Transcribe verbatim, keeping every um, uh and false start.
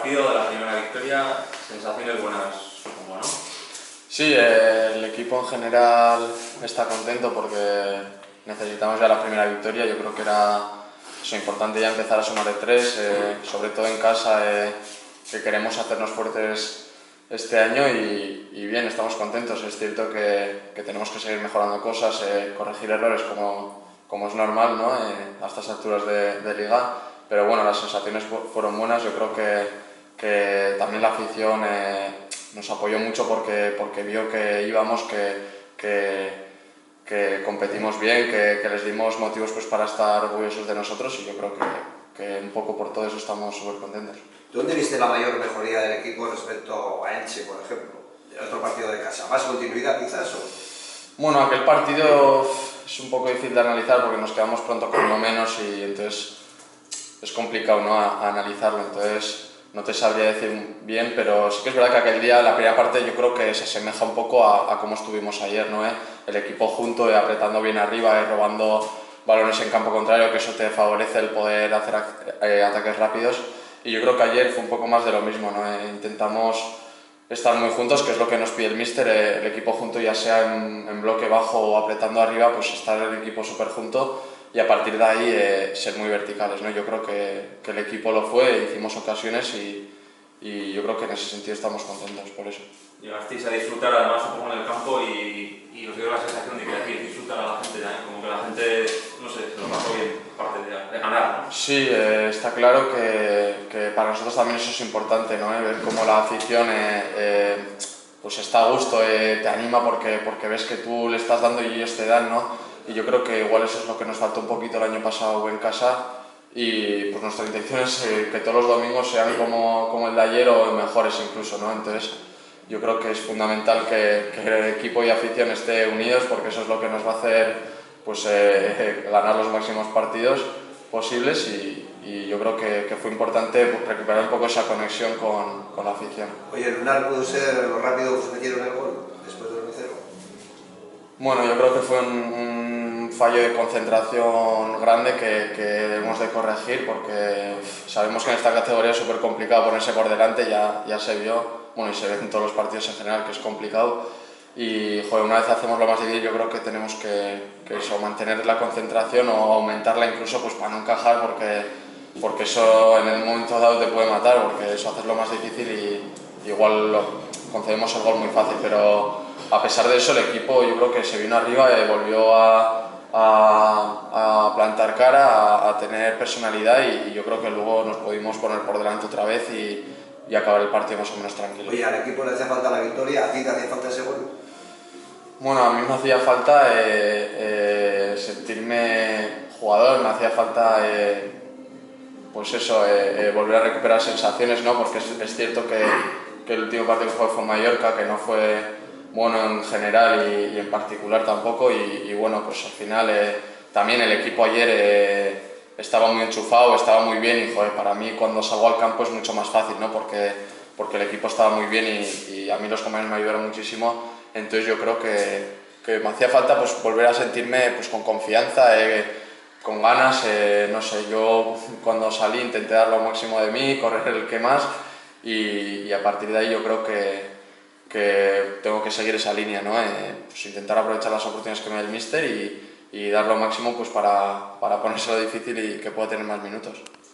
partido, de la primera victoria, sensaciones buenas, supongo, ¿no? Sí, eh, el equipo en general está contento porque necesitamos ya la primera victoria. Yo creo que era eso, importante ya empezar a sumar de tres, eh, sobre todo en casa, eh, que queremos hacernos fuertes este año y, y bien, estamos contentos. Es cierto que, que tenemos que seguir mejorando cosas, eh, corregir errores como, como es normal, ¿no? eh, a estas alturas de, de liga, pero bueno, las sensaciones fueron buenas. Yo creo que, que también la afición eh, nos apoyó mucho porque, porque vio que íbamos, que, que, que competimos bien, que, que les dimos motivos pues, para estar orgullosos de nosotros, y yo creo que, que un poco por todo eso estamos súper contentos. ¿Dónde viste la mayor mejoría del equipo respecto a Elche, por ejemplo, del otro partido de casa? ¿Más continuidad quizás o...? Bueno, aquel partido es un poco difícil de analizar porque nos quedamos pronto con uno menos y entonces es complicado, ¿no?, a, a analizarlo, entonces no te sabría decir bien, pero sí que es verdad que aquel día, la primera parte, yo creo que se asemeja un poco a, a cómo estuvimos ayer, ¿no? ¿Eh? El equipo junto, eh, apretando bien arriba, eh, robando balones en campo contrario, que eso te favorece el poder hacer eh, ataques rápidos, y yo creo que ayer fue un poco más de lo mismo, ¿no? Eh, intentamos estar muy juntos, que es lo que nos pide el míster, eh, el equipo junto, ya sea en, en bloque bajo o apretando arriba, pues estar el equipo súper junto y a partir de ahí eh, ser muy verticales, ¿no? Yo creo que, que el equipo lo fue, hicimos ocasiones y, y yo creo que en ese sentido estamos contentos por eso. Llegasteis a disfrutar además, supongo, en el campo y, y os dio la sensación de que aquí disfrutar a la gente también, como que la gente, no sé, se lo pasó bien, aparte de, de ganar, ¿no? Sí, eh, está claro que, que para nosotros también eso es importante, ¿no? Eh, ver cómo la afición eh, eh, pues está a gusto, eh, te anima porque, porque ves que tú le estás dando y ellos te dan, ¿no? Y yo creo que igual eso es lo que nos faltó un poquito el año pasado en casa, y pues nuestra intención es eh, que todos los domingos sean como, como el de ayer o mejores incluso, ¿no? Entonces yo creo que es fundamental que, que el equipo y afición estén unidos porque eso es lo que nos va a hacer pues, eh, ganar los máximos partidos posibles, y, y yo creo que, que fue importante recuperar un poco esa conexión con, con la afición. Oye, ¿el Lunar pudo ser lo rápido que os metieron el gol después del uno cero? Bueno, yo creo que fue un, un fallo de concentración grande que, que debemos de corregir porque sabemos que en esta categoría es súper complicado ponerse por delante, ya, ya se vio, bueno, y se ve en todos los partidos en general que es complicado, y joder, una vez hacemos lo más difícil, yo creo que tenemos que, que eso, mantener la concentración o aumentarla incluso pues para no encajar, porque, porque eso en el momento dado te puede matar, porque eso haces lo más difícil y igual lo, concedemos el gol muy fácil, pero a pesar de eso el equipo yo creo que se vino arriba y volvió a, a, a plantar cara, a, a tener personalidad, y, y yo creo que luego nos pudimos poner por delante otra vez y, y acabar el partido más o menos tranquilo. Oye, al equipo le hacía falta la victoria, ¿a ti te hacía falta ese gol? Bueno, a mí me hacía falta eh, eh, sentirme jugador, me hacía falta eh, pues eso, eh, eh, volver a recuperar sensaciones, ¿no? Porque es, es cierto que, que el último partido que jugué fue en Mallorca, que no fue bueno en general y, y en particular tampoco, y, y bueno, pues al final eh, también el equipo ayer eh, estaba muy enchufado, estaba muy bien, y joder, para mí cuando salgo al campo es mucho más fácil, ¿no? Porque, porque el equipo estaba muy bien y, y a mí los compañeros me ayudaron muchísimo, entonces yo creo que, que me hacía falta pues volver a sentirme pues con confianza, eh, con ganas, eh, no sé, yo cuando salí intenté dar lo máximo de mí, correr el que más, y, y a partir de ahí yo creo que que tengo que seguir esa línea, ¿no? Eh, pues intentar aprovechar las oportunidades que me da el míster y, y dar lo máximo pues para, para ponérselo difícil y que pueda tener más minutos.